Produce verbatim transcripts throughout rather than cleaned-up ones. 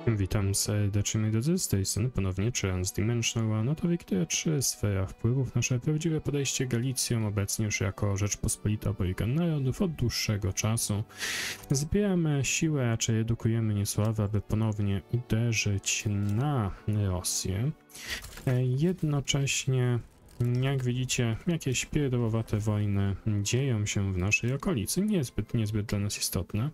Witam serdecznie, moi drodzy, z tej strony ponownie Transdimensional, no to Wiktoria trzy, sfera wpływów, nasze prawdziwe podejście Galicją, obecnie już jako Rzeczpospolita Obojga Narodów od dłuższego czasu. Zbieramy siłę, raczej edukujemy Niesławę, aby ponownie uderzyć na Rosję. Jednocześnie, jak widzicie, jakieś pierdołowate wojny dzieją się w naszej okolicy, niezbyt, niezbyt dla nas istotne.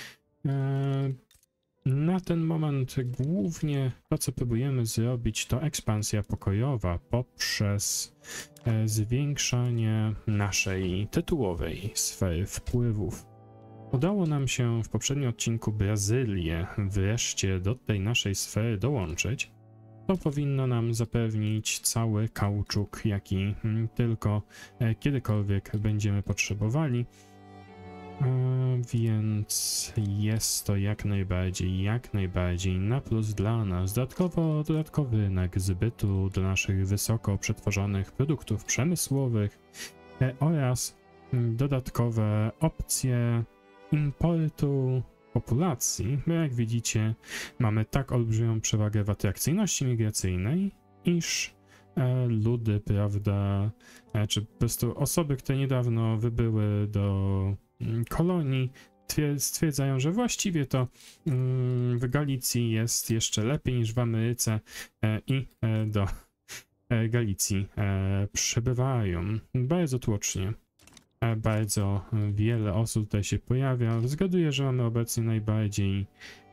Na ten moment głównie to, co próbujemy zrobić, to ekspansja pokojowa poprzez zwiększanie naszej tytułowej sfery wpływów. Udało nam się w poprzednim odcinku Brazylię wreszcie do tej naszej sfery dołączyć. To powinno nam zapewnić cały kauczuk, jaki tylko kiedykolwiek będziemy potrzebowali. Więc jest to jak najbardziej, jak najbardziej na plus dla nas. Dodatkowo dodatkowy rynek zbytu do naszych wysoko przetworzonych produktów przemysłowych oraz dodatkowe opcje importu populacji. Bo jak widzicie, mamy tak olbrzymią przewagę w atrakcyjności migracyjnej, iż ludy, prawda, czy po prostu osoby, które niedawno wybyły do kolonii, stwierdzają, że właściwie to w Galicji jest jeszcze lepiej niż w Ameryce i do Galicji przybywają. Bardzo tłocznie. Bardzo wiele osób tutaj się pojawia. Zgaduję, że mamy obecnie najbardziej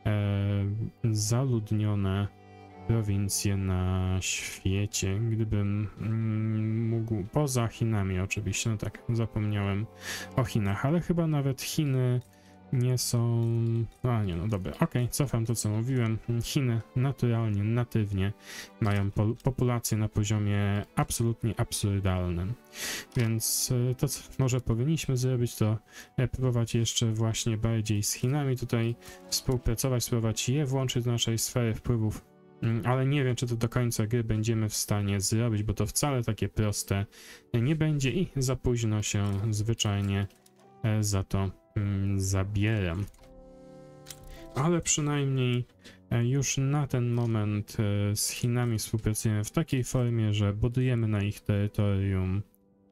zaludnione prowincje na świecie, gdybym mm, mógł, poza Chinami oczywiście, no tak, zapomniałem o Chinach, ale chyba nawet Chiny nie są, a nie, no dobra, okej, okay, cofam to, co mówiłem. Chiny naturalnie, natywnie mają po populację na poziomie absolutnie absurdalnym, więc to, co może powinniśmy zrobić, to próbować jeszcze właśnie bardziej z Chinami tutaj współpracować, spróbować je włączyć do naszej sfery wpływów. Ale nie wiem, czy to do końca gry będziemy w stanie zrobić, bo to wcale takie proste nie będzie i za późno się zwyczajnie za to zabieram. Ale przynajmniej już na ten moment z Chinami współpracujemy w takiej formie, że budujemy na ich terytorium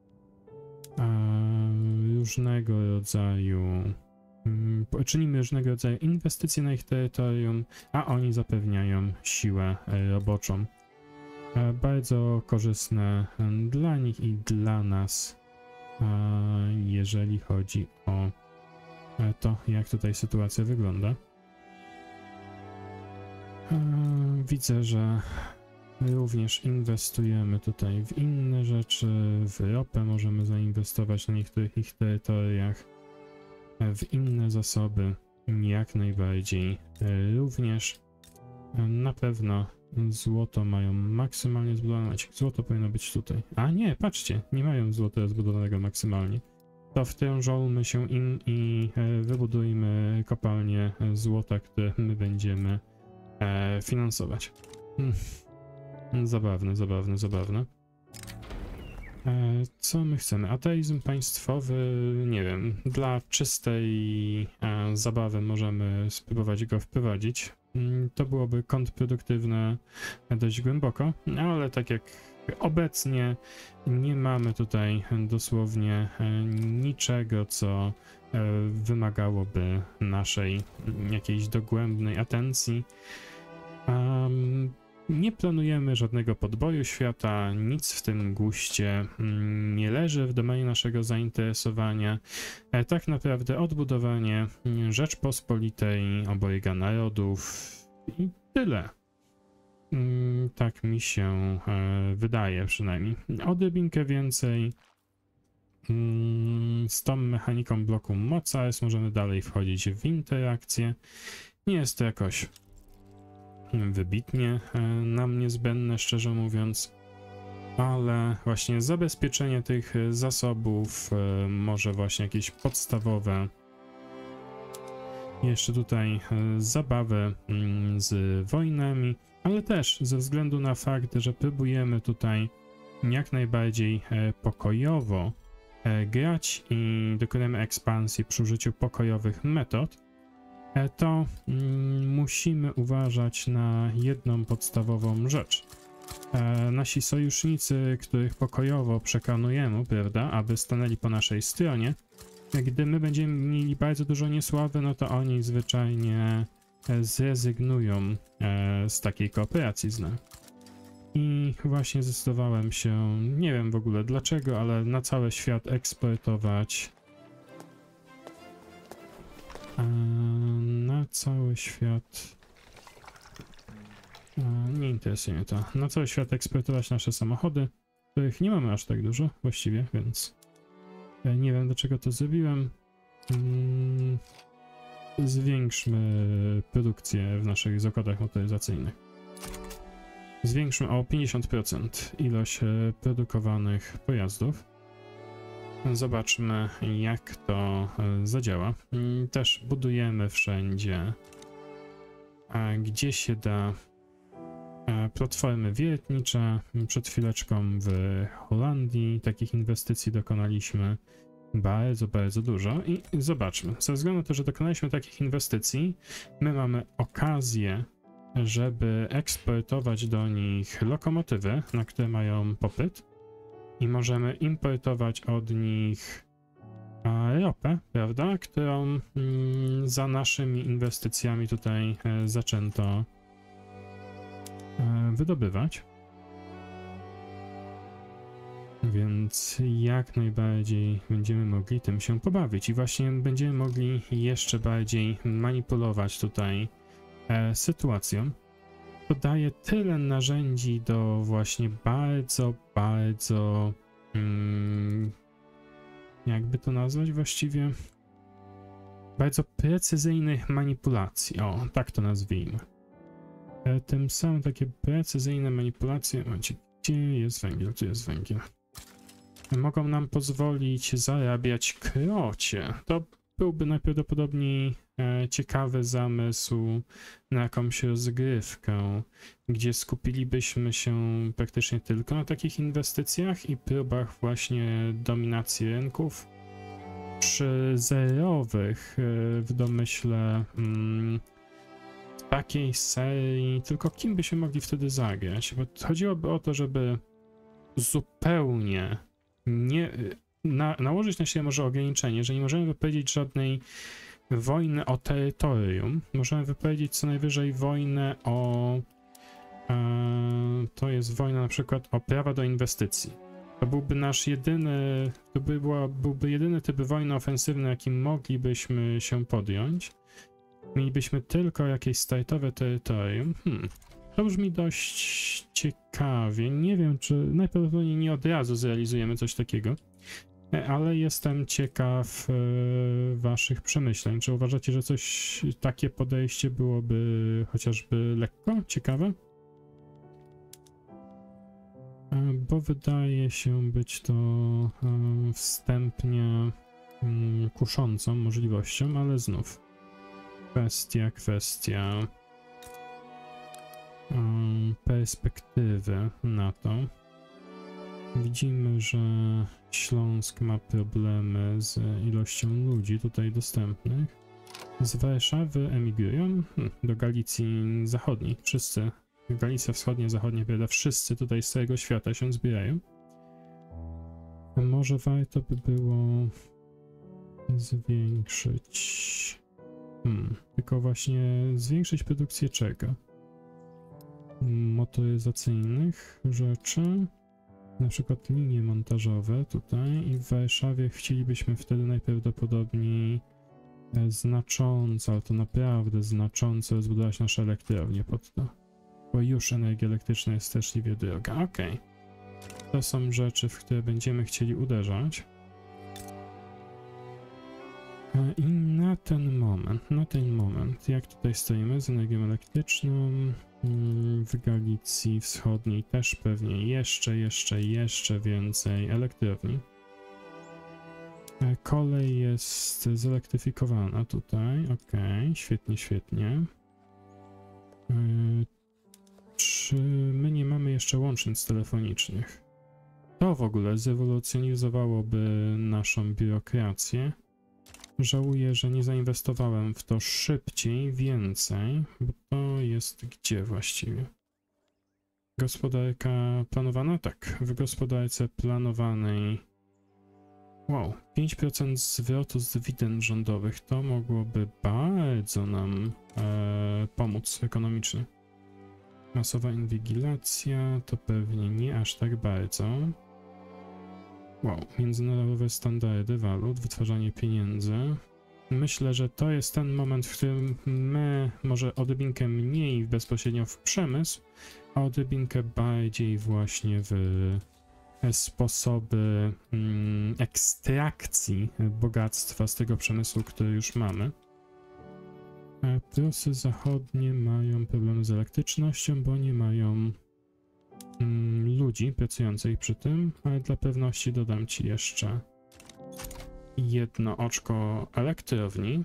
różnego rodzaju czynimy różnego rodzaju inwestycje na ich terytorium, a oni zapewniają siłę roboczą. Bardzo korzystne dla nich i dla nas, jeżeli chodzi o to, jak tutaj sytuacja wygląda. Widzę, że również inwestujemy tutaj w inne rzeczy, w ropę możemy zainwestować na niektórych ich terytoriach, w inne zasoby jak najbardziej również. Na pewno złoto mają maksymalnie zbudowane. Złoto powinno być tutaj. A nie, patrzcie, nie mają złota zbudowanego maksymalnie. To wtrążolmy się im i wybudujmy kopalnię złota, które my będziemy finansować. Hmm. Zabawne, zabawne, zabawne. Co my chcemy? Ateizm państwowy, nie wiem, dla czystej e, zabawy możemy spróbować go wprowadzić. To byłoby kontrproduktywne dość głęboko, ale tak jak obecnie nie mamy tutaj dosłownie niczego, co wymagałoby naszej jakiejś dogłębnej atencji. Um, Nie planujemy żadnego podboju świata, nic w tym guście nie leży w domenie naszego zainteresowania. Tak naprawdę odbudowanie Rzeczpospolitej Obojga Narodów i tyle. Tak mi się wydaje przynajmniej. Odrobinkę więcej z tą mechaniką bloku mocarstw możemy dalej wchodzić w interakcję. Nie jest to jakoś wybitnie nam niezbędne, szczerze mówiąc, ale właśnie zabezpieczenie tych zasobów, może właśnie jakieś podstawowe jeszcze tutaj zabawy z wojnami, ale też ze względu na fakt, że próbujemy tutaj jak najbardziej pokojowo grać i dokonujemy ekspansji przy użyciu pokojowych metod, e, to mm, musimy uważać na jedną podstawową rzecz. E, nasi sojusznicy, których pokojowo przekonujemy, prawda, aby stanęli po naszej stronie, gdy my będziemy mieli bardzo dużo niesławy, no to oni zwyczajnie zrezygnują e, z takiej kooperacji z nami. I właśnie zdecydowałem się, nie wiem w ogóle dlaczego, ale na cały świat eksportować e, na cały świat e, nie interesuje mnie to, na cały świat eksportować nasze samochody, których nie mamy aż tak dużo właściwie, więc e, nie wiem dlaczego to zrobiłem. Mm, zwiększmy produkcję w naszych zakładach motoryzacyjnych. Zwiększmy o pięćdziesiąt procent ilość produkowanych pojazdów. Zobaczmy, jak to zadziała. Też budujemy wszędzie, gdzie się da, platformy wiertnicze. Przed chwileczką w Holandii takich inwestycji dokonaliśmy bardzo, bardzo dużo i zobaczmy, ze względu na to, że dokonaliśmy takich inwestycji, my mamy okazję, żeby eksportować do nich lokomotywy, na które mają popyt i możemy importować od nich ropę, prawda, którą mm, za naszymi inwestycjami tutaj e, zaczęto e, wydobywać. Więc jak najbardziej będziemy mogli tym się pobawić i właśnie będziemy mogli jeszcze bardziej manipulować tutaj e, sytuacją. To daje tyle narzędzi do właśnie bardzo, bardzo mm, jakby to nazwać właściwie, bardzo precyzyjnych manipulacji, o tak to nazwijmy. E, tym samym takie precyzyjne manipulacje, momencie, gdzie jest węgiel, tu jest węgiel, mogą nam pozwolić zarabiać krocie. To byłby najprawdopodobniej e, ciekawy zamysł na jakąś rozgrywkę, gdzie skupilibyśmy się praktycznie tylko na takich inwestycjach i próbach właśnie dominacji rynków. Przy zerowych e, w domyśle mm, takiej serii, tylko kim byśmy mogli wtedy zagrać? Bo chodziłoby o to, żeby zupełnie nie na, nałożyć na siebie może ograniczenie, że nie możemy wypowiedzieć żadnej wojny o terytorium. Możemy wypowiedzieć co najwyżej wojnę o e, to jest wojna na przykład o prawa do inwestycji. To byłby nasz jedyny, to by była, byłby jedyny typ wojny ofensywnej, jakim moglibyśmy się podjąć. Mielibyśmy tylko jakieś startowe terytorium. Hmm. To brzmi dość ciekawie. Nie wiem, czy najprawdopodobniej nie od razu zrealizujemy coś takiego, ale jestem ciekaw e, waszych przemyśleń. Czy uważacie, że coś takie podejście byłoby chociażby lekko ciekawe? E, bo wydaje się być to e, wstępnie mm, kuszącą możliwością, ale znów kwestia, kwestia perspektywy na to. Widzimy, że Śląsk ma problemy z ilością ludzi tutaj dostępnych. Z Warszawy emigrują hmm, do Galicji Zachodniej. Wszyscy, Galicja Wschodnia, Zachodnia, prawda, wszyscy tutaj z całego świata się zbierają. Może warto by było zwiększyć... Hmm, tylko właśnie zwiększyć produkcję czego? Motoryzacyjnych rzeczy, na przykład linie montażowe tutaj i w Warszawie chcielibyśmy wtedy najprawdopodobniej znacząco, ale to naprawdę znacząco rozbudować nasze elektrownie pod to, bo już energia elektryczna jest straszliwie droga. Okej, okay. To są rzeczy, w które będziemy chcieli uderzać. I na ten moment, na ten moment, jak tutaj stoimy z energią elektryczną, w Galicji Wschodniej też pewnie jeszcze, jeszcze, jeszcze więcej elektrowni. Kolej jest zelektryfikowana tutaj, ok, świetnie, świetnie. Czy my nie mamy jeszcze łącznic telefonicznych? To w ogóle zrewolucjonizowałoby naszą biurokrację. Żałuję, że nie zainwestowałem w to szybciej, więcej, bo to jest gdzie właściwie? Gospodarka planowana? Tak, w gospodarce planowanej. Wow, pięć procent zwrotu z dywidend rządowych, to mogłoby bardzo nam e, pomóc ekonomicznie. Masowa inwigilacja to pewnie nie aż tak bardzo. Wow, międzynarodowe standardy walut, wytwarzanie pieniędzy. Myślę, że to jest ten moment, w którym my może odrobinkę mniej bezpośrednio w przemysł, a odrobinkę bardziej właśnie w sposoby mm, ekstrakcji bogactwa z tego przemysłu, który już mamy. A Prusy zachodnie mają problemy z elektrycznością, bo nie mają mm, ludzi pracujących przy tym, ale dla pewności dodam ci jeszcze jedno oczko elektrowni.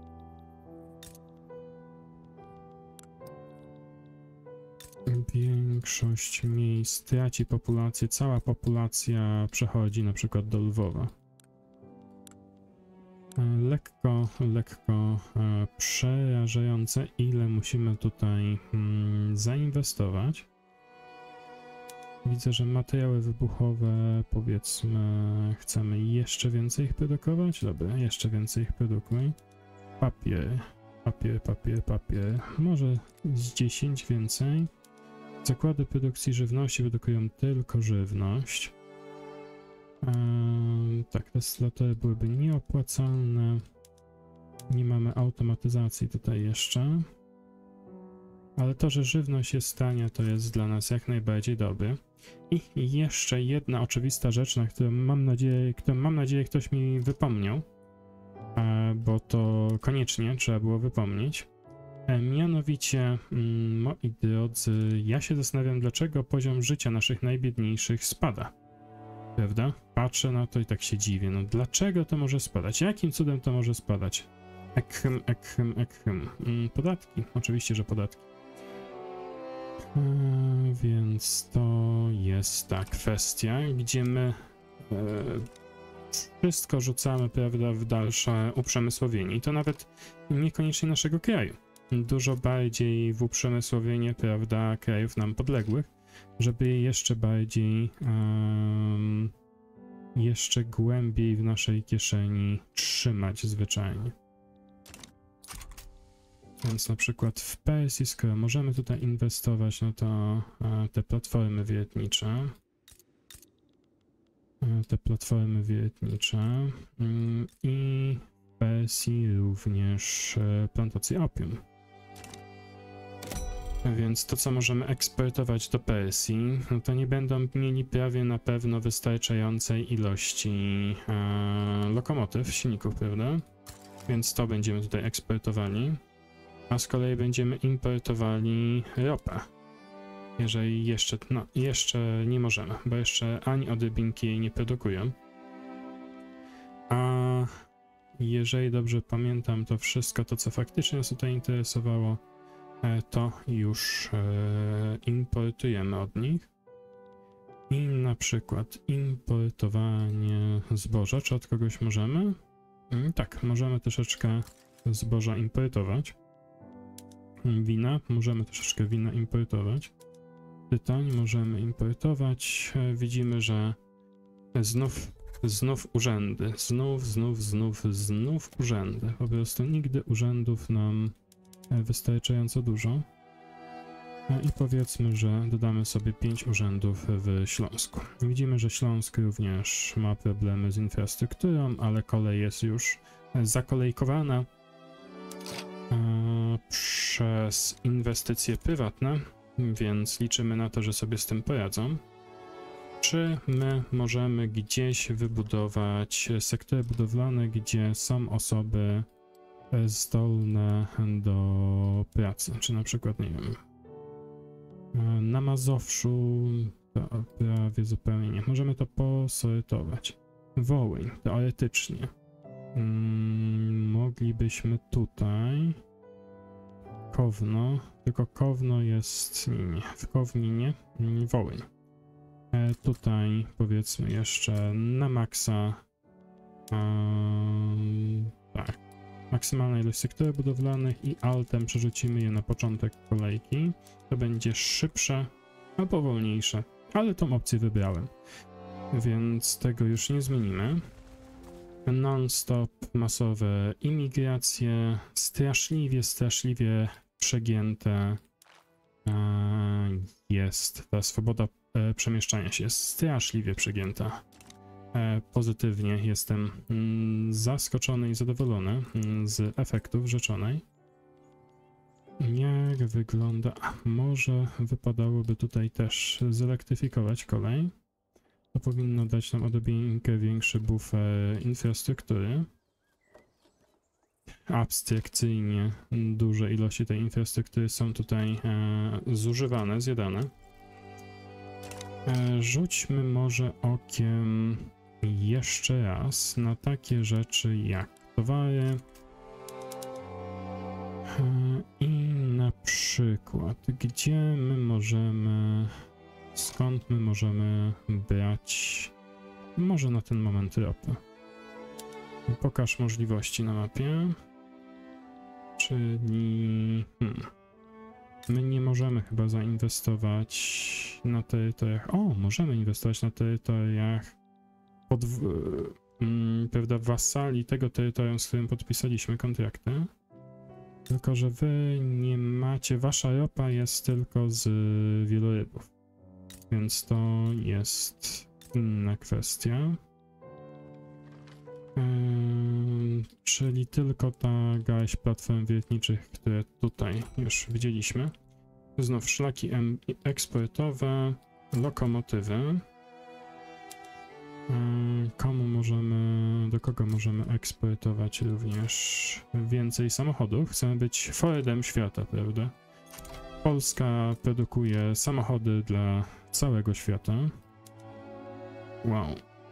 Większość miejsc traci populację, cała populacja przechodzi na przykład do Lwowa. Lekko, lekko e, przerażające, ile musimy tutaj mm, zainwestować. Widzę, że materiały wybuchowe, powiedzmy, chcemy jeszcze więcej ich produkować. Dobra, jeszcze więcej ich produkuj. Papier, papier, papier, papier. Może z dziesięć więcej. Zakłady produkcji żywności produkują tylko żywność. Eee, tak, te slatory byłyby nieopłacalne. Nie mamy automatyzacji tutaj jeszcze. Ale to, że żywność jest tania, to jest dla nas jak najbardziej dobre. I jeszcze jedna oczywista rzecz, na którą mam nadzieję, którą mam nadzieję ktoś mi wypomniał, e, bo to koniecznie trzeba było wypomnieć. E, mianowicie, mm, moi drodzy, ja się zastanawiam, dlaczego poziom życia naszych najbiedniejszych spada. Prawda? Patrzę na to i tak się dziwię. No dlaczego to może spadać? Jakim cudem to może spadać? Ekhem, ekhem, ekhem. Mm, podatki. Oczywiście, że podatki. E, więc to jest ta kwestia, gdzie my e, wszystko rzucamy, prawda, w dalsze uprzemysłowienie. I to nawet niekoniecznie naszego kraju. Dużo bardziej w uprzemysłowienie, prawda, krajów nam podległych, żeby je jeszcze bardziej, um, jeszcze głębiej w naszej kieszeni trzymać zwyczajnie. Więc na przykład w Persji, skoro możemy tutaj inwestować, no to e, te platformy wiertnicze, e, te platformy wiertnicze mm, i w Persji również e, plantacje opium. Więc to, co możemy eksportować do Persji, no to nie będą mieli prawie na pewno wystarczającej ilości e, lokomotyw, silników, prawda? Więc to będziemy tutaj eksportowali. A z kolei będziemy importowali ropę. Jeżeli jeszcze, no jeszcze nie możemy, bo jeszcze ani odrobinki jej nie produkują. A jeżeli dobrze pamiętam, to wszystko to, co faktycznie nas tutaj interesowało, to już importujemy od nich. I na przykład importowanie zboża, czy od kogoś możemy? Tak, możemy troszeczkę zboża importować. Wina, możemy troszeczkę wina importować. Tytoń możemy importować. Widzimy, że znów, znów urzędy. Znów, znów, znów, znów urzędy. Po prostu nigdy urzędów nam wystarczająco dużo. I powiedzmy, że dodamy sobie pięć urzędów w Śląsku. Widzimy, że Śląsk również ma problemy z infrastrukturą, ale kolej jest już zakolejkowana przez inwestycje prywatne, więc liczymy na to, że sobie z tym poradzą. Czy my możemy gdzieś wybudować sektory budowlane, gdzie są osoby zdolne do pracy? Czy na przykład, nie wiem, na Mazowszu prawie zupełnie nie. Możemy to posortować. Wołyń, teoretycznie. Hmm, moglibyśmy tutaj Kowno, tylko Kowno jest, nie, nie, w Kowninie, Wołyń. E, tutaj powiedzmy jeszcze na maksa, e, tak. Maksymalna ilość sektorów budowlanych i altem przerzucimy je na początek kolejki. To będzie szybsze, a powolniejsze, ale tą opcję wybrałem, więc tego już nie zmienimy. Non-stop masowe imigracje, straszliwie, straszliwie przegięte jest ta swoboda przemieszczania się, jest straszliwie przegięta. Pozytywnie jestem zaskoczony i zadowolony z efektów rzeczonej. Jak wygląda? Może wypadałoby tutaj też zelektryfikować kolej. To powinno dać nam odrobinkę większy bufer infrastruktury. Abstrakcyjnie duże ilości tej infrastruktury są tutaj e, zużywane, zjadane. E, rzućmy może okiem jeszcze raz na takie rzeczy jak towary e, i na przykład gdzie my możemy, skąd my możemy brać może na ten moment ropę. Pokaż możliwości na mapie. Czyli hmm, my nie możemy chyba zainwestować na terytoriach. O, możemy inwestować na terytoriach pod, hmm, prawda, wasali tego terytorium, z którym podpisaliśmy kontrakty. Tylko że wy nie macie, wasza ropa jest tylko z wielorybów, więc to jest inna kwestia. Yy, czyli tylko ta garść platform wiertniczych, które tutaj już widzieliśmy. Znów szlaki eksportowe, lokomotywy. Yy, komu możemy, do kogo możemy eksportować również więcej samochodów? Chcemy być Fordem świata, prawda? Polska produkuje samochody dla całego świata. Wow.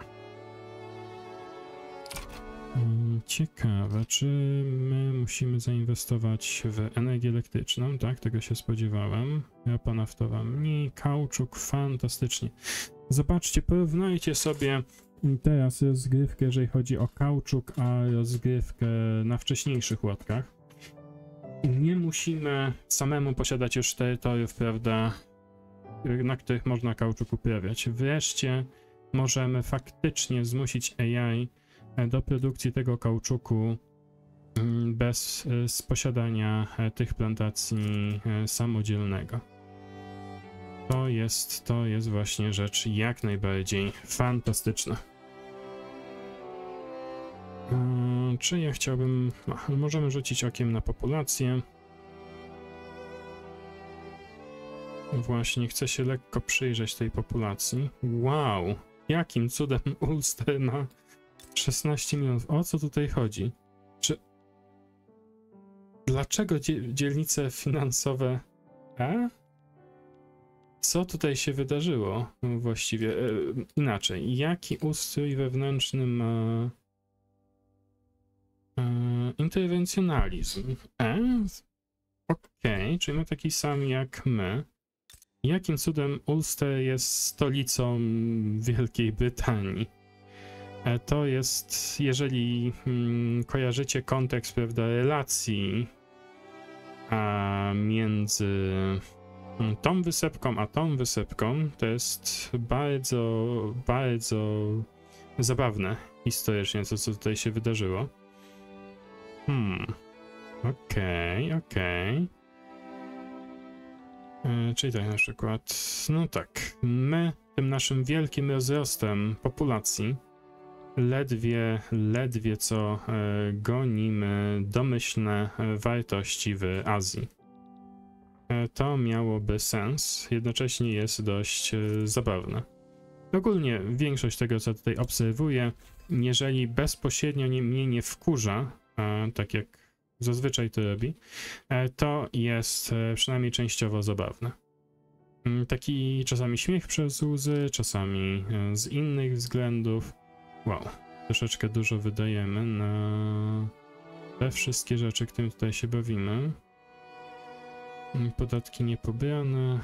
Ciekawe, czy my musimy zainwestować w energię elektryczną? Tak, tego się spodziewałem. Ropa naftowa mniej, kauczuk, fantastycznie. Zobaczcie, porównajcie sobie teraz rozgrywkę, jeżeli chodzi o kauczuk, a rozgrywkę na wcześniejszych łatkach. Nie musimy samemu posiadać już terytoriów, prawda, na których można kauczuk uprawiać. Wreszcie możemy faktycznie zmusić A I do produkcji tego kauczuku bez z posiadania tych plantacji samodzielnego. To jest, to jest właśnie rzecz jak najbardziej fantastyczna. Czy ja chciałbym... No, możemy rzucić okiem na populację. Właśnie, chcę się lekko przyjrzeć tej populacji. Wow! Jakim cudem Ulster ma szesnaście milionów. O co tutaj chodzi? Czy... Dlaczego dzie dzielnice finansowe... A? Co tutaj się wydarzyło właściwie? E, inaczej. Jaki ustrój wewnętrzny ma... E, interwencjonalizm? E? Okej, okay, czyli ma taki sam jak my. Jakim cudem Ulster jest stolicą Wielkiej Brytanii? To jest, jeżeli hmm, kojarzycie kontekst, prawda, relacji a między tą wysepką a tą wysepką, to jest bardzo, bardzo zabawne historycznie, to co tutaj się wydarzyło. Hmm, okej, okay, okej. Okay. Czyli tak na przykład, no tak, my tym naszym wielkim rozrostem populacji ledwie, ledwie co e, gonimy domyślne wartości w Azji. E, to miałoby sens, jednocześnie jest dość e, zabawne. Ogólnie większość tego, co tutaj obserwuję, jeżeli bezpośrednio nie, mnie nie wkurza, e, tak jak zazwyczaj to robi, e, to jest e, przynajmniej częściowo zabawne. E, taki czasami śmiech przez łzy, czasami e, z innych względów. Wow, troszeczkę dużo wydajemy na te wszystkie rzeczy, którymi tutaj się bawimy. Podatki niepobrane.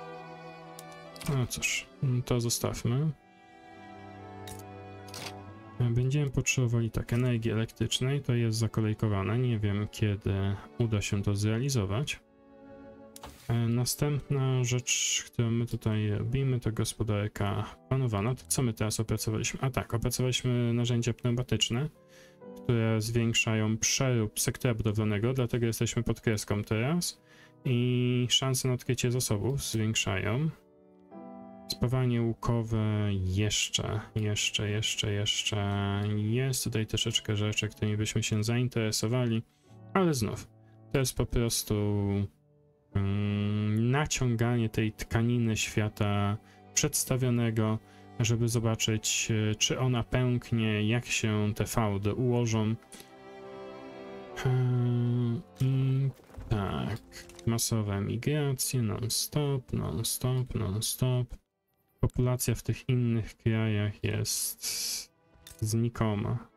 No cóż, to zostawmy. Będziemy potrzebowali tak, energii elektrycznej, to jest zakolejkowane, nie wiem kiedy uda się to zrealizować. Następna rzecz, którą my tutaj robimy, to gospodarka planowana. To co my teraz opracowaliśmy? A tak, opracowaliśmy narzędzia pneumatyczne, które zwiększają przerób sektora budowlanego, dlatego jesteśmy pod kreską teraz i szanse na odkrycie zasobów zwiększają. Spawanie łukowe jeszcze, jeszcze, jeszcze, jeszcze jest tutaj troszeczkę rzeczy, którymi byśmy się zainteresowali, ale znów, to jest po prostu um, naciąganie tej tkaniny świata przedstawionego, żeby zobaczyć, czy ona pęknie, jak się te fałdy ułożą. Um, I tak, masowe emigracje, non-stop, non-stop, non-stop. Populacja w tych innych krajach jest znikoma.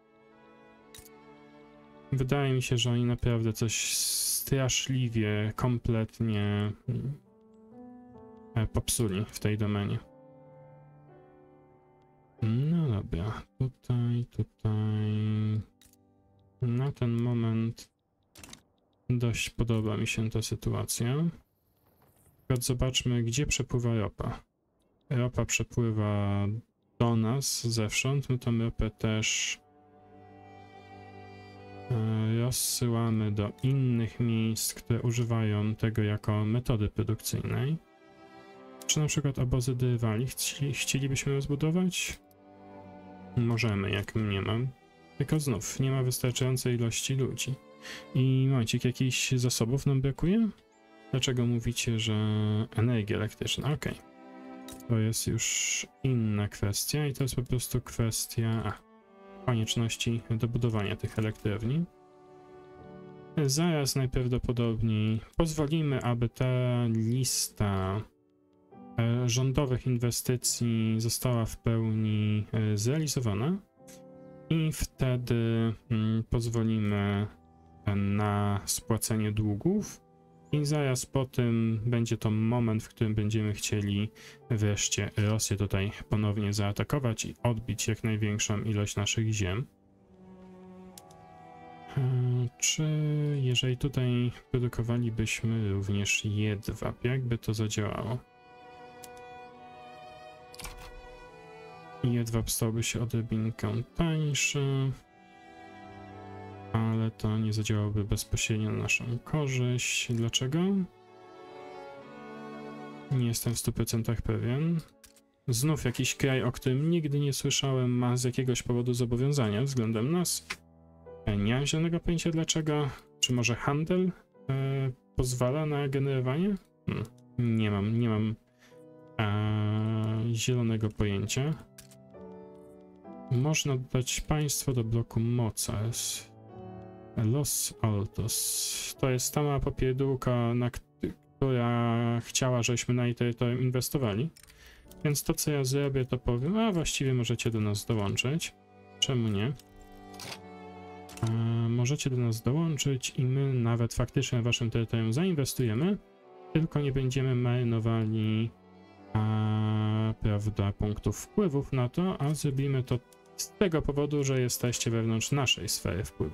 Wydaje mi się, że oni naprawdę coś straszliwie, kompletnie popsuli w tej domenie. No dobra, tutaj, tutaj... Na ten moment dość podoba mi się ta sytuacja. Teraz zobaczmy, gdzie przepływa ropa. Ropa przepływa do nas zewsząd, my tą ropę też rozsyłamy do innych miejsc, które używają tego jako metody produkcyjnej. Czy na przykład obozy dyrywali chci, chcielibyśmy rozbudować? Możemy, jak nie mam. Tylko znów, nie ma wystarczającej ilości ludzi. I momencik, jakichś zasobów nam brakuje? Dlaczego mówicie, że energia elektryczna? Okej. Okay. To jest już inna kwestia i to jest po prostu kwestia a, konieczności dobudowania tych elektrowni. Zaraz najprawdopodobniej pozwolimy, aby ta lista rządowych inwestycji została w pełni zrealizowana i wtedy pozwolimy na spłacenie długów. I zaraz po tym będzie to moment, w którym będziemy chcieli wreszcie Rosję tutaj ponownie zaatakować i odbić jak największą ilość naszych ziem. Czy jeżeli tutaj produkowalibyśmy również jedwab, jakby to zadziałało? Jedwab stałby się odrobinkę tańszy, ale to nie zadziałałoby bezpośrednio na naszą korzyść. Dlaczego? Nie jestem w stu procentach pewien. Znów jakiś kraj, o którym nigdy nie słyszałem, ma z jakiegoś powodu zobowiązania względem nas. Nie mam zielonego pojęcia dlaczego. Czy może handel e, pozwala na generowanie? Hmm. Nie mam, nie mam e, zielonego pojęcia. Można dodać państwo do bloku mocarstw. Los Altos. To jest ta mała popierdółka, na która chciała, żebyśmy na jej terytorium inwestowali. Więc to, co ja zrobię, to powiem, a właściwie możecie do nas dołączyć. Czemu nie? A, możecie do nas dołączyć i my nawet faktycznie na waszym terytorium zainwestujemy, tylko nie będziemy marnowali a, prawda, punktów wpływów na to, a zrobimy to z tego powodu, że jesteście wewnątrz naszej sfery wpływu.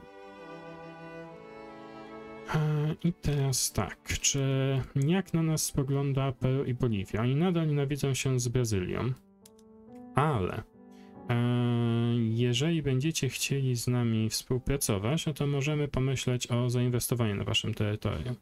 I teraz tak, czy jak na nas spogląda Peru i Boliwia? Oni nadal nienawidzą się z Brazylią, ale e, jeżeli będziecie chcieli z nami współpracować, no to możemy pomyśleć o zainwestowaniu na waszym terytorium.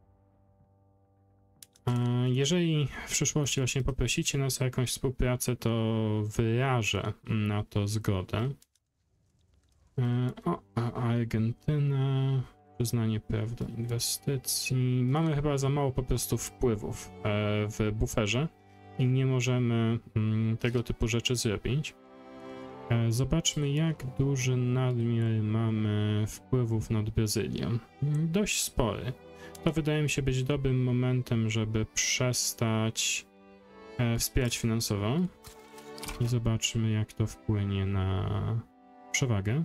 E, jeżeli w przyszłości właśnie poprosicie nas o jakąś współpracę, to wyrażę na to zgodę. E, o, a Argentyna... Przyznanie praw do inwestycji. Mamy chyba za mało po prostu wpływów e, w buferze i nie możemy mm, tego typu rzeczy zrobić. E, zobaczmy, jak duży nadmiar mamy wpływów nad Brazylią. Dość spory. To wydaje mi się być dobrym momentem, żeby przestać e, wspierać finansowo i zobaczmy, jak to wpłynie na przewagę.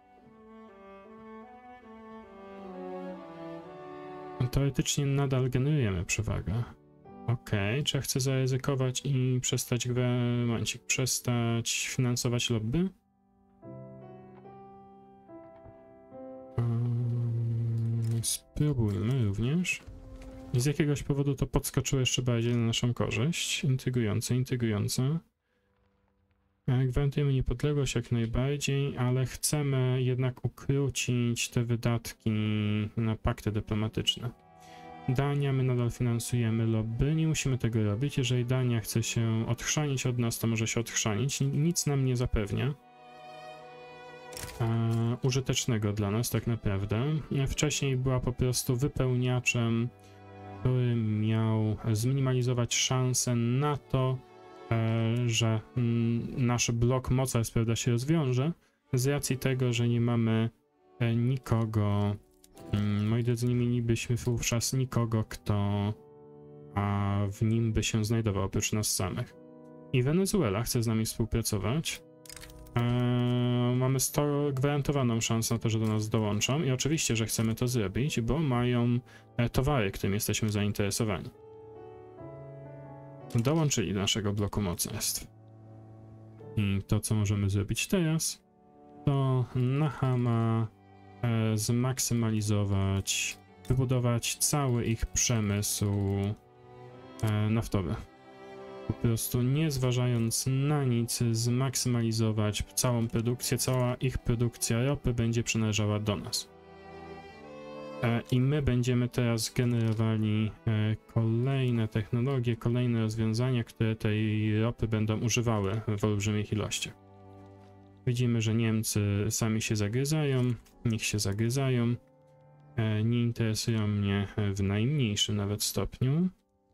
Teoretycznie nadal generujemy przewagę. Ok, czy ja chcę zaryzykować i przestać momencik, przestać finansować lobby? Spróbujmy również. I z jakiegoś powodu to podskoczyło jeszcze bardziej na naszą korzyść. Intrygujące, intrygujące. Gwarantujemy niepodległość jak najbardziej, ale chcemy jednak ukrócić te wydatki na pakty dyplomatyczne. Dania, my nadal finansujemy lobby, nie musimy tego robić. Jeżeli Dania chce się odchrzanić od nas, to może się odchrzanić. Nic nam nie zapewnia e, użytecznego dla nas tak naprawdę. Wcześniej była po prostu wypełniaczem, który miał zminimalizować szanse na to, że nasz blok mocarstw, prawda, się rozwiąże z racji tego, że nie mamy nikogo, moi drodzy, nie mielibyśmy wówczas nikogo, kto a w nim by się znajdował oprócz nas samych. I Wenezuela chce z nami współpracować. Eee, mamy sto gwarantowaną szansę na to, że do nas dołączą i oczywiście, że chcemy to zrobić, bo mają towary, którym jesteśmy zainteresowani. Dołączyli do naszego bloku mocarstw. I to, co możemy zrobić teraz, to na Hama e, zmaksymalizować, wybudować cały ich przemysł e, naftowy. Po prostu nie zważając na nic, zmaksymalizować całą produkcję, cała ich produkcja ropy będzie przynależała do nas. I my będziemy teraz generowali kolejne technologie, kolejne rozwiązania, które tej ropy będą używały w olbrzymich ilościach. Widzimy, że Niemcy sami się zagryzają, niech się zagryzają. Nie interesują mnie w najmniejszym nawet stopniu.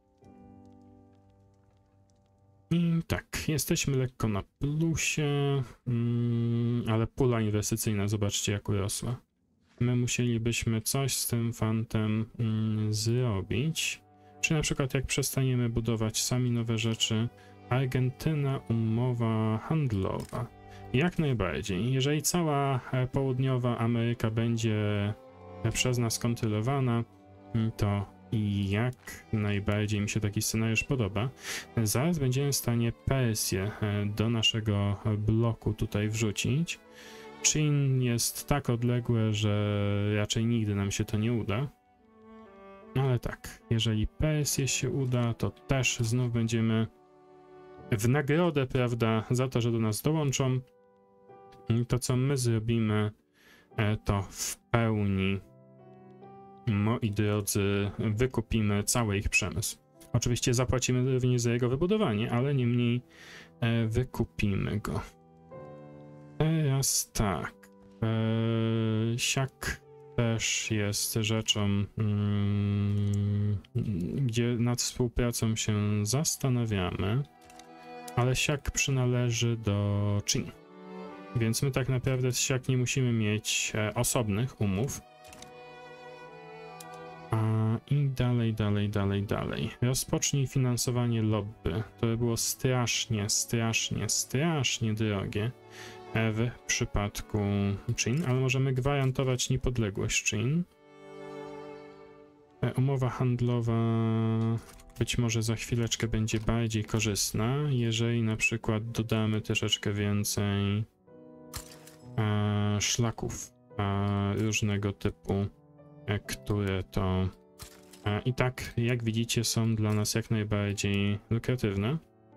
I tak, jesteśmy lekko na plusie, ale pula inwestycyjna, zobaczcie, jak urosła. My musielibyśmy coś z tym fantem mm, zrobić. Czy na przykład jak przestaniemy budować sami nowe rzeczy, Argentyna, umowa handlowa. Jak najbardziej. Jeżeli cała południowa Ameryka będzie przez nas kontrolowana, to jak najbardziej mi się taki scenariusz podoba. Zaraz będziemy w stanie Persję do naszego bloku tutaj wrzucić. Chin jest tak odległe, że raczej nigdy nam się to nie uda. Ale tak, jeżeli Persję się uda, to też znów będziemy w nagrodę, prawda, za to, że do nas dołączą. To, co my zrobimy, to w pełni, moi drodzy, wykupimy cały ich przemysł. Oczywiście zapłacimy również za jego wybudowanie, ale niemniej wykupimy go. Teraz tak, eee, siak też jest rzeczą, mm, gdzie nad współpracą się zastanawiamy, ale siak przynależy do Chin, więc my tak naprawdę z siak nie musimy mieć e, osobnych umów. A, I dalej, dalej, dalej, dalej. Rozpocznij finansowanie lobby. To by było strasznie, strasznie, strasznie drogie w przypadku Chin, ale możemy gwarantować niepodległość Chin. Umowa handlowa być może za chwileczkę będzie bardziej korzystna, jeżeli na przykład dodamy troszeczkę więcej e, szlaków e, różnego typu, e, które to e, i tak, jak widzicie, są dla nas jak najbardziej lukratywne.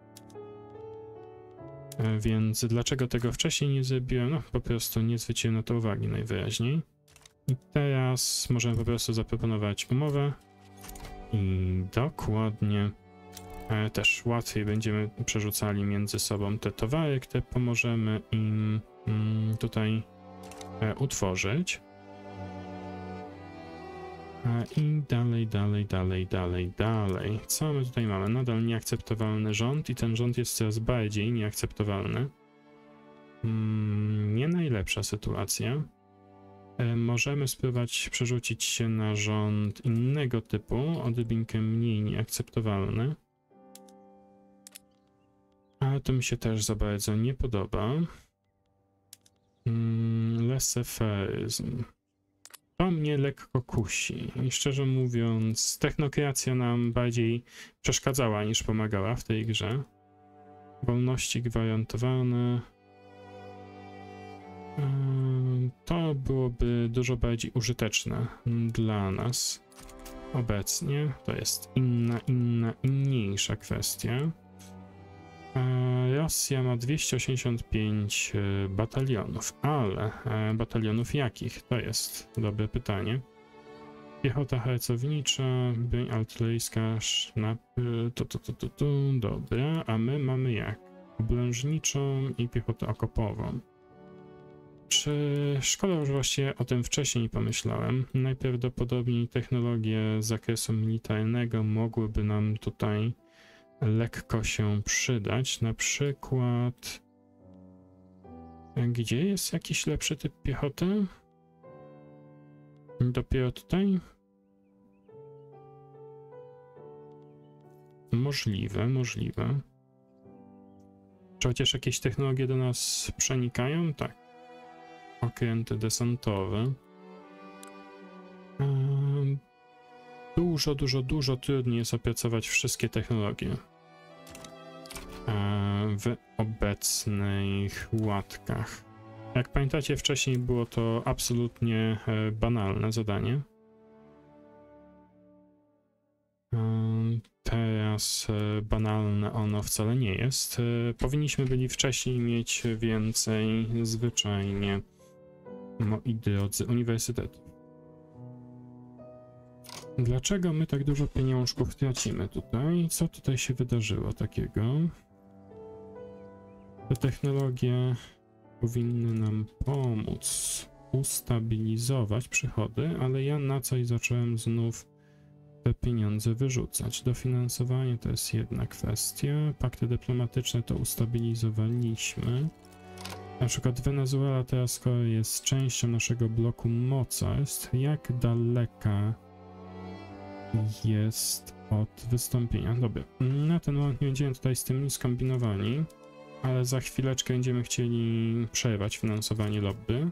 Więc dlaczego tego wcześniej nie zrobiłem? No po prostu nie zwróciłem na to uwagi najwyraźniej. I teraz możemy po prostu zaproponować umowę i dokładnie e, też łatwiej będziemy przerzucali między sobą te towary, które pomożemy im mm, tutaj e, utworzyć. I dalej, dalej, dalej, dalej, dalej. Co my tutaj mamy? Nadal nieakceptowalny rząd i ten rząd jest coraz bardziej nieakceptowalny. Hmm, nie najlepsza sytuacja. E, możemy spróbować przerzucić się na rząd innego typu, odrobinkę mniej nieakceptowalny. Ale to mi się też za bardzo nie podoba. Hmm, laissez-faire'izm. To mnie lekko kusi i szczerze mówiąc technokracja nam bardziej przeszkadzała niż pomagała w tej grze. Wolności gwarantowane. To byłoby dużo bardziej użyteczne dla nas obecnie. To jest inna, inna, inniejsza kwestia. Rosja ma dwieście osiemdziesiąt pięć batalionów, ale batalionów jakich? To jest dobre pytanie. Piechota harcownicza, broń artyleryjska, sznapy, to, to, to, to, to, dobra, a my mamy jak? Oblężniczą i piechotę okopową. Czy szkoda, już właściwie o tym wcześniej pomyślałem. Najprawdopodobniej technologie z zakresu militarnego mogłyby nam tutaj lekko się przydać. Na przykład, gdzie jest jakiś lepszy typ piechoty? Dopiero tutaj? Możliwe, możliwe. Czy chociaż jakieś technologie do nas przenikają? Tak. Okręty desantowe. Dużo, dużo, dużo trudniej jest opracować wszystkie technologie w obecnych łatkach. Jak pamiętacie, wcześniej było to absolutnie banalne zadanie. Teraz banalne ono wcale nie jest. Powinniśmy byli wcześniej mieć więcej zwyczajnie, moi drodzy, uniwersytetów. Dlaczego my tak dużo pieniążków tracimy tutaj? Co tutaj się wydarzyło takiego? Te technologie powinny nam pomóc ustabilizować przychody, ale ja na coś zacząłem znów te pieniądze wyrzucać. Dofinansowanie to jest jedna kwestia. Pakty dyplomatyczne to ustabilizowaliśmy. Na przykład Wenezuela teraz, skoro jest częścią naszego bloku mocarstw, jak daleka jest od wystąpienia? Dobra, na ten moment nie będziemy tutaj z tym nic kombinowani, ale za chwileczkę będziemy chcieli przerwać finansowanie lobby.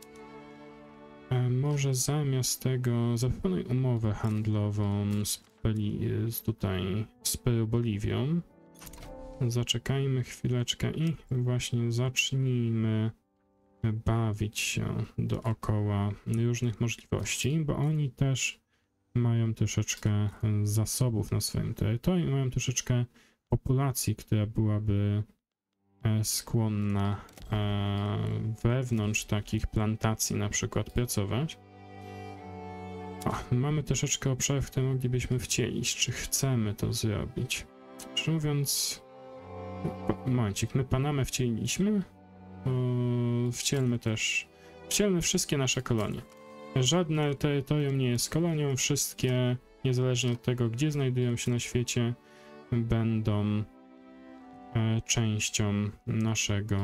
Może zamiast tego zaproponuj umowę handlową z, Peli, z tutaj z Peru Boliwią. Zaczekajmy chwileczkę i właśnie zacznijmy bawić się dookoła różnych możliwości, bo oni też mają troszeczkę zasobów na swoim terytorium, mają troszeczkę populacji, która byłaby skłonna wewnątrz takich plantacji na przykład pracować. O, mamy troszeczkę obszarów, które moglibyśmy wcielić. Czy chcemy to zrobić? Szczerze mówiąc, momencik, my Panamę wcieliliśmy, to wcielmy też, wcielmy wszystkie nasze kolonie. Żadne terytorium nie jest kolonią, wszystkie, niezależnie od tego, gdzie znajdują się na świecie, będą częścią naszego...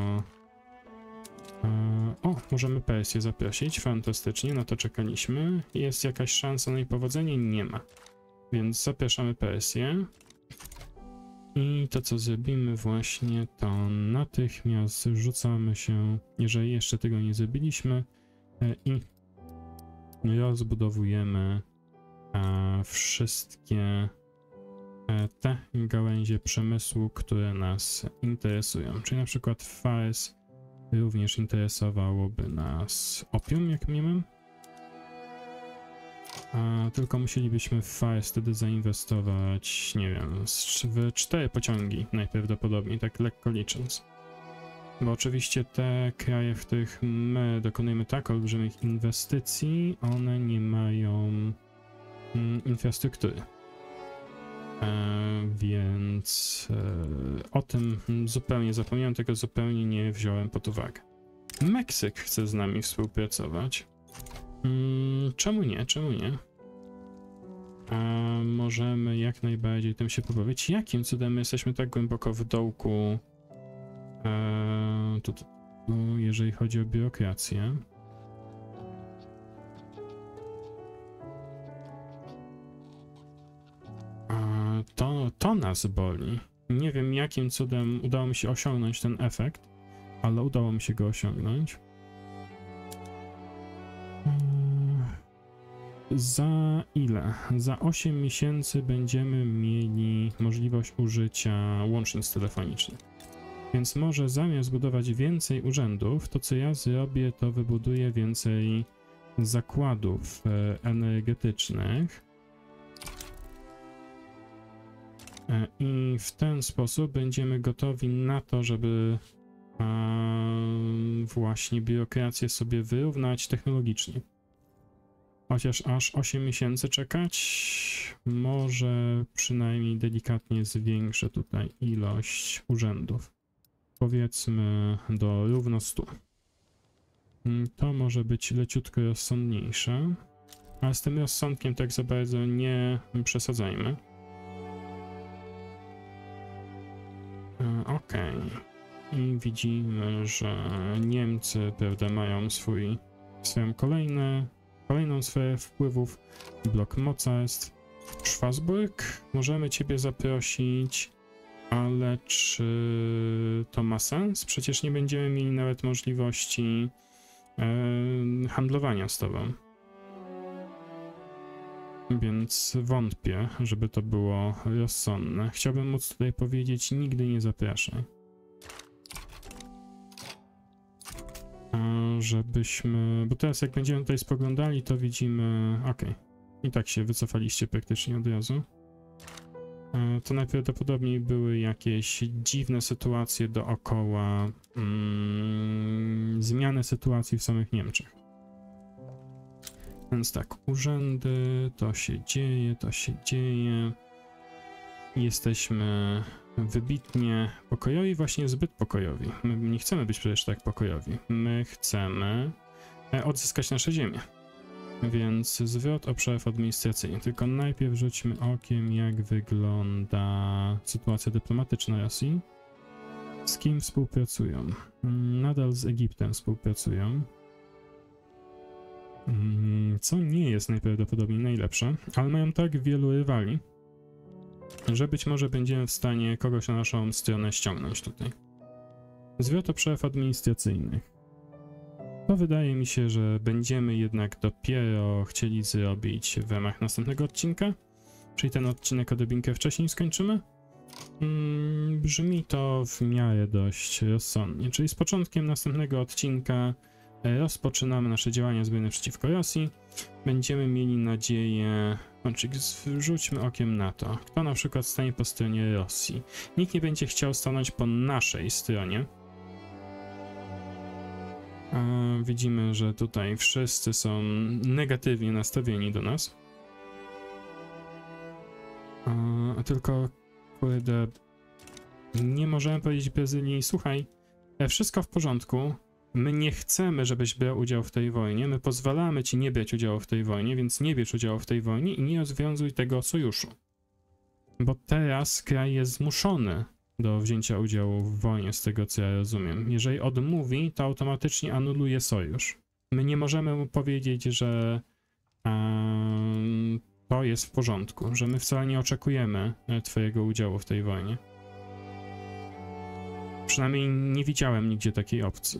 O, możemy Persję zaprosić, fantastycznie, na to czekaliśmy. Jest jakaś szansa na jej powodzenie? Nie ma. Więc zapraszamy Persję. I to, co zrobimy właśnie, to natychmiast rzucamy się, jeżeli jeszcze tego nie zrobiliśmy, i rozbudowujemy wszystkie te gałęzie przemysłu, które nas interesują. Czyli na przykład w Fars również interesowałoby nas opium, jak mniemam. A tylko musielibyśmy w Fars wtedy zainwestować, nie wiem, w cztery pociągi najprawdopodobniej, tak lekko licząc. Bo oczywiście te kraje, w których my dokonujemy tak olbrzymich inwestycji, one nie mają mm, infrastruktury. E, więc e, o tym zupełnie zapomniałem, tego zupełnie nie wziąłem pod uwagę. Meksyk chce z nami współpracować. Hmm, czemu nie? Czemu nie? A możemy jak najbardziej tym się pobawić. Jakim cudem my jesteśmy tak głęboko w dołku, e, tu, tu, tu, jeżeli chodzi o biurokrację? To, to nas boli. Nie wiem, jakim cudem udało mi się osiągnąć ten efekt, ale udało mi się go osiągnąć. Za ile? Za osiem miesięcy będziemy mieli możliwość użycia łącznic telefonicznych. Więc może zamiast budować więcej urzędów, to co ja zrobię, to wybuduję więcej zakładów e, energetycznych. E, I w ten sposób będziemy gotowi na to, żeby e, właśnie biurokrację sobie wyrównać technologicznie. Chociaż aż osiem miesięcy czekać, może przynajmniej delikatnie zwiększę tutaj ilość urzędów. Powiedzmy do równo stu. To może być leciutko rozsądniejsze, ale z tym rozsądkiem tak za bardzo nie przesadzajmy. Ok. I widzimy, że Niemcy, prawda, mają swój, swoją kolejne, kolejną sferę wpływów, blok mocarstw. Schwarzburg, możemy ciebie zaprosić, ale czy to ma sens? Przecież nie będziemy mieli nawet możliwości e, handlowania z tobą. Więc wątpię, żeby to było rozsądne. Chciałbym móc tutaj powiedzieć, nigdy nie zapraszaj. A żebyśmy... Bo teraz jak będziemy tutaj spoglądali, to widzimy... Okej. Okay. I tak się wycofaliście praktycznie od razu. To najprawdopodobniej były jakieś dziwne sytuacje dookoła, mm, zmiany sytuacji w samych Niemczech. Więc tak, urzędy, to się dzieje, to się dzieje. Jesteśmy wybitnie pokojowi, właśnie zbyt pokojowi. My nie chcemy być przecież tak pokojowi. My chcemy odzyskać nasze ziemię. Więc zwrot obszarów administracyjnych. Tylko najpierw rzućmy okiem, jak wygląda sytuacja dyplomatyczna Rosji. Z kim współpracują? Nadal z Egiptem współpracują. Co nie jest najprawdopodobniej najlepsze, ale mają tak wielu rywali, że być może będziemy w stanie kogoś na naszą stronę ściągnąć tutaj. Zwrot obszarów administracyjnych. To wydaje mi się, że będziemy jednak dopiero chcieli zrobić w ramach następnego odcinka. Czyli ten odcinek odrobinkę wcześniej skończymy. Hmm, brzmi to w miarę dość rozsądnie. Czyli z początkiem następnego odcinka rozpoczynamy nasze działania zbrojne przeciwko Rosji. Będziemy mieli nadzieję... Znaczy, rzućmy okiem na to. Kto na przykład stanie po stronie Rosji? Nikt nie będzie chciał stanąć po naszej stronie. A widzimy, że tutaj wszyscy są negatywnie nastawieni do nas. A tylko, kurde, nie możemy powiedzieć Brazylii, słuchaj, wszystko w porządku, my nie chcemy, żebyś brał udział w tej wojnie, my pozwalamy ci nie brać udziału w tej wojnie, więc nie bierz udziału w tej wojnie i nie rozwiązuj tego sojuszu. Bo teraz kraj jest zmuszony do wzięcia udziału w wojnie, z tego co ja rozumiem. Jeżeli odmówi, to automatycznie anuluje sojusz. My nie możemy mu powiedzieć, że um, to jest w porządku, że my wcale nie oczekujemy twojego udziału w tej wojnie. Przynajmniej nie widziałem nigdzie takiej opcji.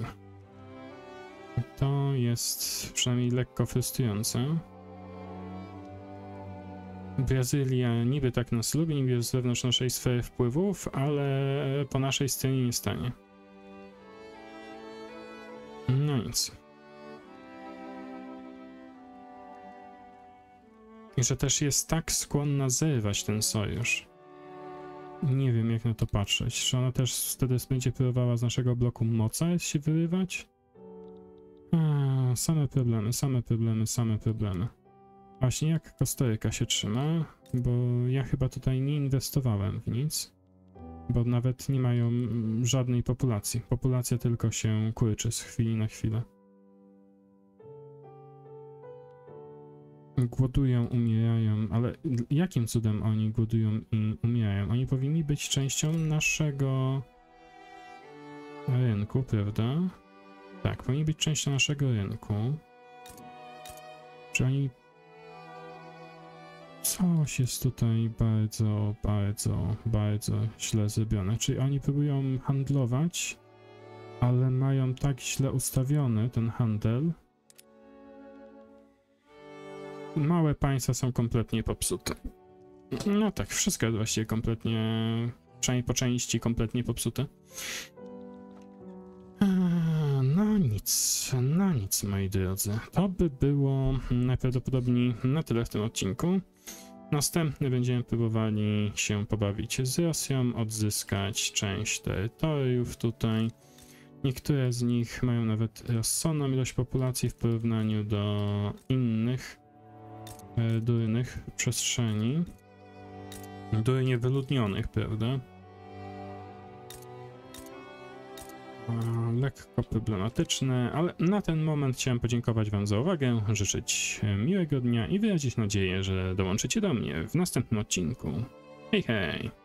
To jest przynajmniej lekko frustrujące. Brazylia niby tak nas lubi, niby jest z wewnątrz naszej sfery wpływów, ale po naszej stronie nie stanie. No nic. I że też jest tak skłonna zerwać ten sojusz. Nie wiem, jak na to patrzeć. Czy ona też wtedy będzie próbowała z naszego bloku mocarstw się wyrywać? A, same problemy, same problemy, same problemy. Właśnie jak Kostaryka się trzyma, bo ja chyba tutaj nie inwestowałem w nic, bo nawet nie mają żadnej populacji. Populacja tylko się kurczy z chwili na chwilę. Głodują, umierają, ale jakim cudem oni głodują i umierają? Oni powinni być częścią naszego rynku, prawda? Tak, powinni być częścią naszego rynku. Czy oni... Coś jest tutaj bardzo, bardzo, bardzo źle zrobione. Czyli oni próbują handlować, ale mają tak źle ustawiony ten handel. Małe państwa są kompletnie popsute. No tak, wszystko jest właściwie kompletnie, przynajmniej po części kompletnie popsute. No nic, no nic, moi drodzy. To by było najprawdopodobniej na tyle w tym odcinku. Następny będziemy próbowali się pobawić z Rosją, odzyskać część terytoriów tutaj. Niektóre z nich mają nawet rozsądną ilość populacji w porównaniu do innych e, durnych przestrzeni. Durnie wyludnionych, prawda? Lekko problematyczne, ale na ten moment chciałem podziękować Wam za uwagę, życzyć miłego dnia i wyrazić nadzieję, że dołączycie do mnie w następnym odcinku. Hej, hej!